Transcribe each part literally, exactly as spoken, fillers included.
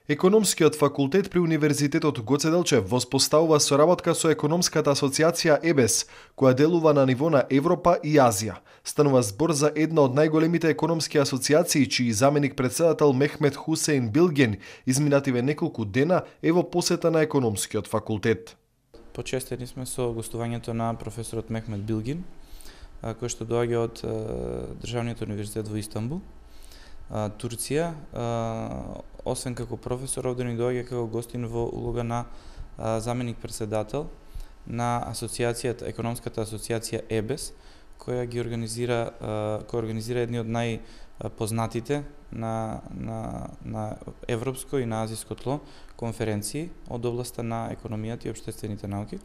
Економскиот факултет при Универзитетот Гоце Делчев воспоставува соработка со Економската асоциација ЕБЕС, која делува на ниво на Европа и Азија. Станува збор за една од најголемите економски асоциации, чиј заменик председател Мехмет Хусейн Билген изминативе неколку дена е во посета на Економскиот факултет. Почестени сме со гостувањето на професорот Мехмет Билгин, кој што доаѓа од Државниот универзитет во Истанбул, Турција. Освен како професор, овде ни доаѓа како гостин во улога на заменик председател на асоциацијата, економската асоциација ЕБЕС, која ги организира, која организира едни од најпознатите на, на, на европско и на азиско тло конференции од областа на економијата и општествените науки.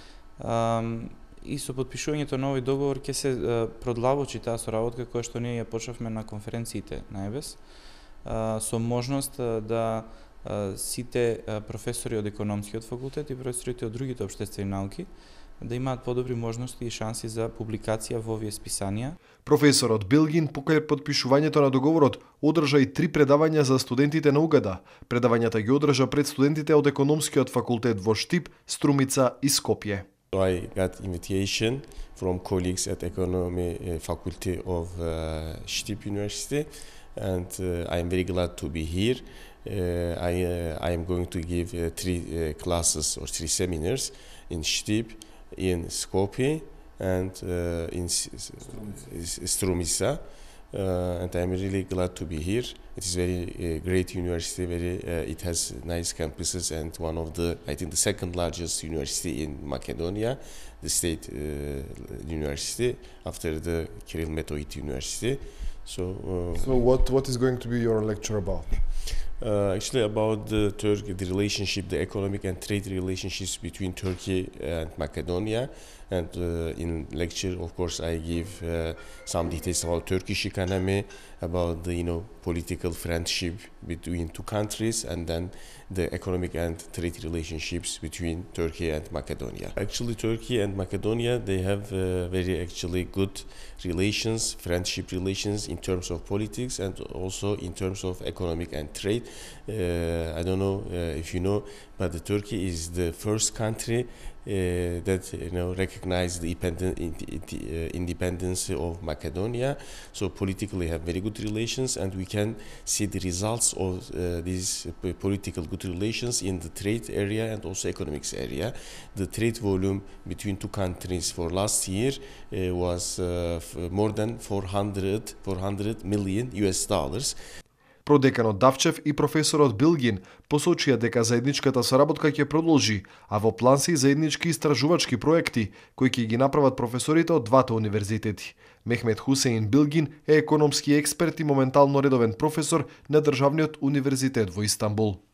И со подпишувањето на овој договор ќе се продлабочи таа соработка која што ние ја почнавме на конференциите на ЕБЕС, со можност да сите професори од економскиот факултет и професорите од другите општествени науки да имаат подобри можности и шанси за публикација во овие списанија. Професорот Билгин покрај подпишувањето на договорот одржа и три предавања за студентите на УГД. Предавањата ги одржа пред студентите од економскиот факултет во Штип, Струмица и Скопје. I got invitation from colleagues at Economy uh, Faculty of uh, Stip University, and uh, I am very glad to be here. Uh, I, uh, I am going to give uh, three uh, classes or three seminars in Stip, in Skopje, and uh, in Strumica. Uh, and I am really glad to be here. It is very uh, great university. Very, uh, it has nice campuses and one of the, I think, the second largest university in Macedonia, the state uh, university after the Kirill Metohid University. So, uh, so what what is going to be your lecture about? Uh, actually, about the Turkey, the relationship, the economic and trade relationships between Turkey and Macedonia. And uh, in lecture, of course, I give uh, some details about Turkish economy, about the you know political friendship between two countries, and then the economic and trade relationships between Turkey and Macedonia. Actually, Turkey and Macedonia, they have uh, very actually good relations, friendship relations in terms of politics and also in terms of economic and trade. Uh, I don't know uh, if you know, but the Turkey is the first country Uh, that you know recognize the uh, independence of Macedonia. So politically have very good relations, and we can see the results of uh, these political good relations in the trade area and also economics area. The trade volume between two countries for last year uh, was uh, more than four hundred million U S dollars. Продеканот Давчев и професорот Билгин посочија дека заедничката соработка ќе продолжи, а во план се и заеднички истражувачки проекти кои ќе ги направат професорите од двата универзитети. Мехмет Хусейн Билгин е економски експерт и моментално редовен професор на Државниот универзитет во Истанбул.